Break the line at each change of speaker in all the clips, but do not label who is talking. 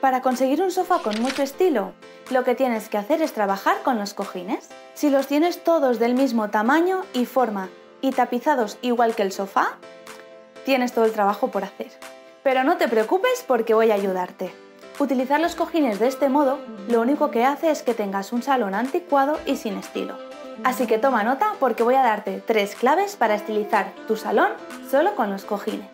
Para conseguir un sofá con mucho estilo, lo que tienes que hacer es trabajar con los cojines. Si los tienes todos del mismo tamaño y forma y tapizados igual que el sofá, tienes todo el trabajo por hacer. Pero no te preocupes porque voy a ayudarte. Utilizar los cojines de este modo lo único que hace es que tengas un salón anticuado y sin estilo. Así que toma nota porque voy a darte 3 claves para estilizar tu salón solo con los cojines.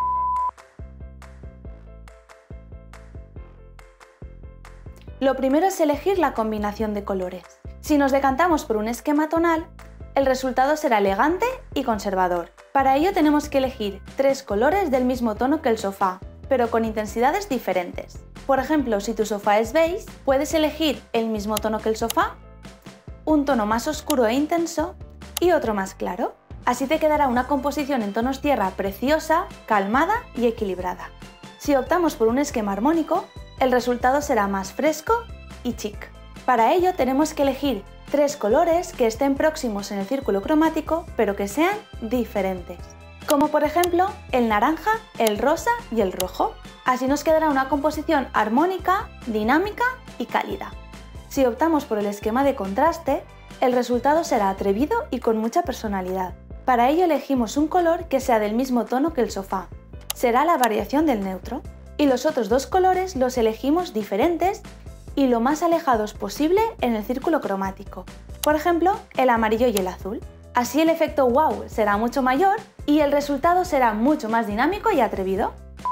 Lo primero es elegir la combinación de colores. Si nos decantamos por un esquema tonal, el resultado será elegante y conservador. Para ello tenemos que elegir 3 colores del mismo tono que el sofá, pero con intensidades diferentes. Por ejemplo, si tu sofá es beige, puedes elegir el mismo tono que el sofá, un tono más oscuro e intenso y otro más claro. Así te quedará una composición en tonos tierra preciosa, calmada y equilibrada. Si optamos por un esquema armónico, el resultado será más fresco y chic. Para ello tenemos que elegir 3 colores que estén próximos en el círculo cromático, pero que sean diferentes. Como por ejemplo el naranja, el rosa y el rojo. Así nos quedará una composición armónica, dinámica y cálida. Si optamos por el esquema de contraste, el resultado será atrevido y con mucha personalidad. Para ello elegimos un color que sea del mismo tono que el sofá. Será la variación del neutro. Y los otros 2 colores los elegimos diferentes y lo más alejados posible en el círculo cromático. Por ejemplo, el amarillo y el azul. Así el efecto wow será mucho mayor y el resultado será mucho más dinámico y atrevido.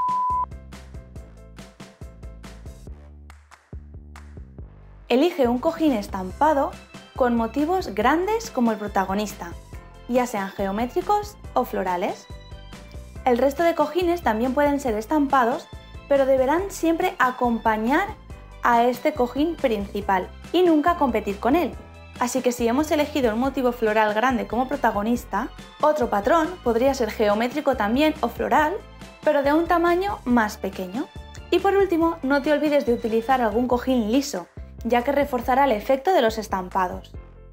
Elige un cojín estampado con motivos grandes como el protagonista, ya sean geométricos o florales. El resto de cojines también pueden ser estampados, pero deberán siempre acompañar a este cojín principal y nunca competir con él. Así que si hemos elegido un motivo floral grande como protagonista, otro patrón podría ser geométrico también o floral, pero de un tamaño más pequeño. Y por último, no te olvides de utilizar algún cojín liso, ya que reforzará el efecto de los estampados.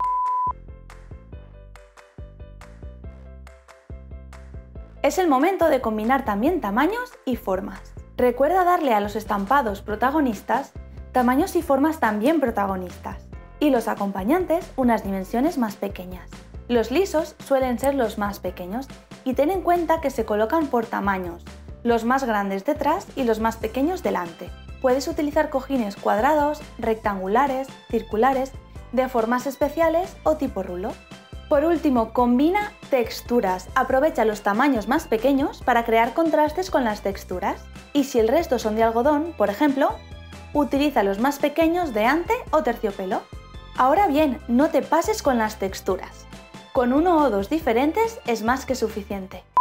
Es el momento de combinar también tamaños y formas. Recuerda darle a los estampados protagonistas tamaños y formas también protagonistas, y los acompañantes unas dimensiones más pequeñas. Los lisos suelen ser los más pequeños y ten en cuenta que se colocan por tamaños, los más grandes detrás y los más pequeños delante. Puedes utilizar cojines cuadrados, rectangulares, circulares, de formas especiales o tipo rulo. Por último, combina texturas. Aprovecha los tamaños más pequeños para crear contrastes con las texturas. Y si el resto son de algodón, por ejemplo, utiliza los más pequeños de ante o terciopelo. Ahora bien, no te pases con las texturas. Con 1 o 2 diferentes es más que suficiente.